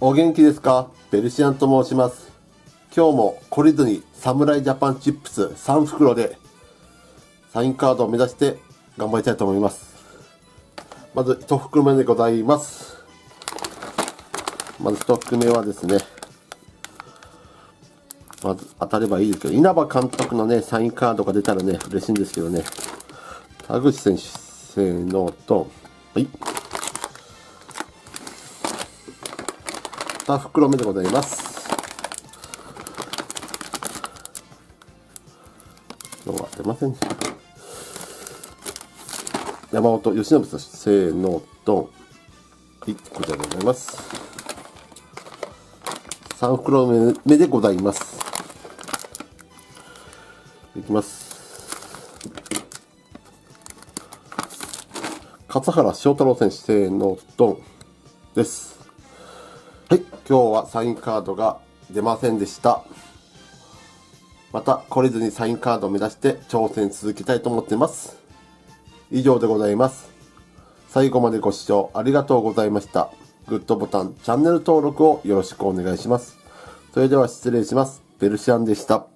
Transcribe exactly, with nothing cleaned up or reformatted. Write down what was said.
お元気ですか？ペルシアンと申します。今日も懲りずに侍ジャパンチップスさん袋でサインカードを目指して頑張りたいと思います。まずいち袋目でございます。まずいち袋目はですね、まず当たればいいですけど、稲葉監督のね、サインカードが出たらね、嬉しいんですけどね。田口選手、せーのと、はい。に袋目でございます。今日は出ませんね。山本由伸選手、せーのと、はい、こちらでございます。さん袋目でございます。いきます。勝原翔太郎選手、せーのと、です。はい、今日はサインカードが出ませんでした。また懲りずにサインカードを目指して挑戦続けたいと思っています。以上でございます。最後までご視聴ありがとうございました。グッドボタン、チャンネル登録をよろしくお願いします。それでは失礼します。ペルシアンでした。